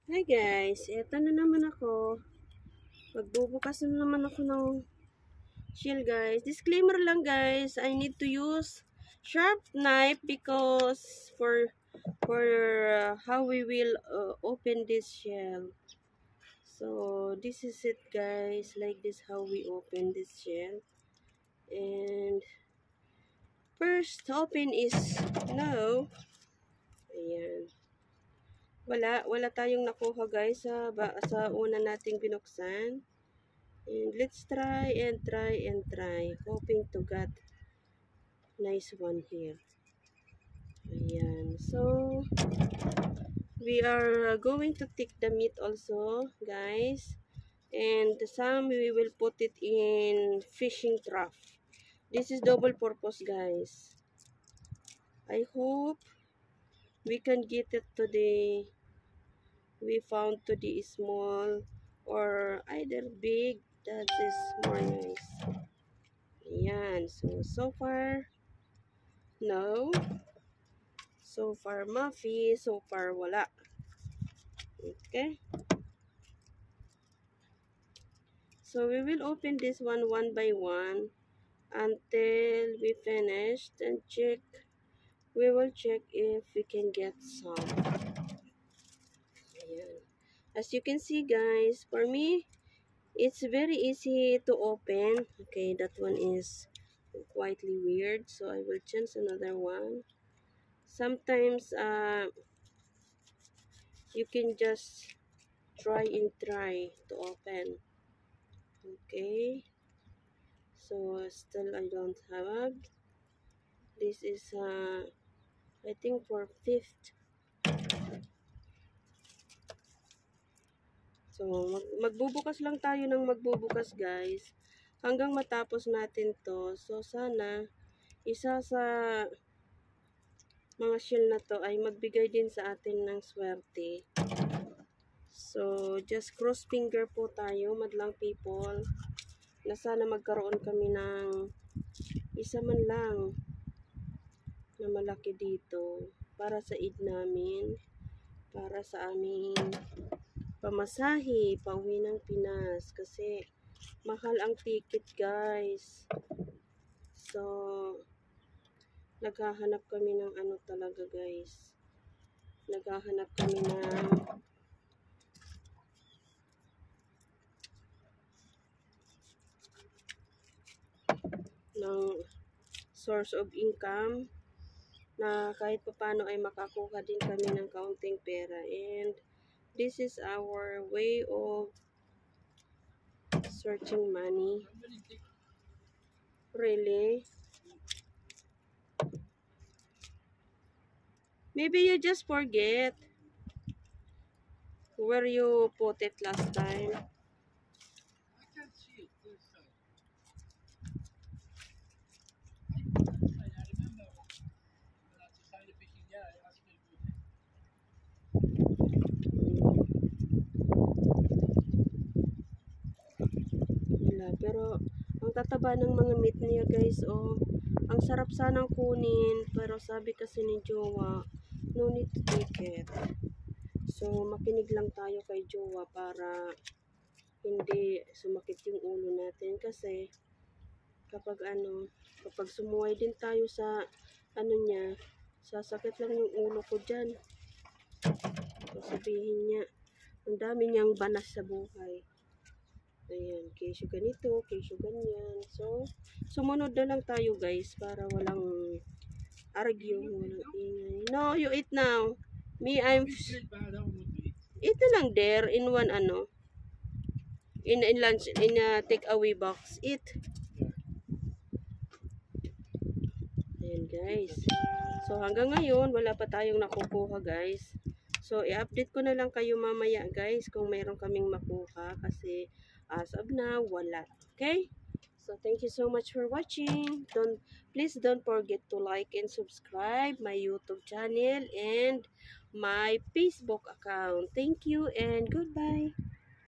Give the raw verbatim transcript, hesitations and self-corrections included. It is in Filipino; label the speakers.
Speaker 1: Hi guys, eto na naman ako. Magbubukas na naman ako ng shell guys. Disclaimer lang guys, I need to use sharp knife because for for uh, how we will uh, open this shell. So this is it guys, like this how we open this shell. And first open is no. Ayan. Wala, wala tayong nakuha guys sa, ba, sa una nating binuksan. And let's try and try and try. Hoping to get nice one here. Ayan. So, we are going to take the meat also, guys. And some we will put it in fishing trap. This is double purpose, guys. I hope we can get it today. We found today small or either big. That is more nice. Ayan. So, so far, no. So far, Muffy. So far, wala. Okay. So, we will open this one one by one until we finished and check. We will check if we can get some. Ayan. As you can see, guys, for me, it's very easy to open. Okay, that one is quietly weird. So, I will change another one. Sometimes, uh, you can just try and try to open. Okay, so still I don't have. This is uh I think for fifth. So mag magbubukas lang tayo ng magbubukas guys hanggang matapos natin to. So sana isa sa mga shell na to ay magbigay din sa atin ng swerte. So just cross finger po tayo madlang people na sana magkaroon kami ng isa man lang na malaki dito para sa id namin, para sa aming pamasahe pauwi ng Pinas kasi mahal ang ticket guys. So naghahanap kami ng ano talaga guys, naghahanap kami ng ng source of income na kahit paano ay makakuha din kami ng kaunting pera. And this is our way of searching money. Really? Maybe you just forget where you put it last time.
Speaker 2: I can't see it this side. I remember when I decided fishing there, I asked you to put it.
Speaker 1: Wala. Pero, ang tataba ng mga meat niya guys, oh. Ang sarap sanang kunin, pero sabi kasi ni Jowa, no need to take it. So, makinig lang tayo kay Jowa para hindi sumakit yung ulo natin. Kasi, kapag ano, kapag sumuway din tayo sa, ano niya, sasakit lang yung ulo ko dyan. So, sabihin niya, ang dami niyang banas sa buhay. Ayan, kesyo ganito, kesyo ganyan. So, sumunod na lang tayo guys para walang argue, walang ingay. No, you eat now. Me, I'm... Eat na lang there in one ano. In, in lunch, in a take-away box. Eat. Ayan guys. So, hanggang ngayon, wala pa tayong nakukuha guys. So, i-update ko na lang kayo mamaya guys kung mayroon kaming makuha kasi as of now, wala. Okay? So, thank you so much for watching. Don't, please don't forget to like and subscribe my YouTube channel and my Facebook account. Thank you and goodbye.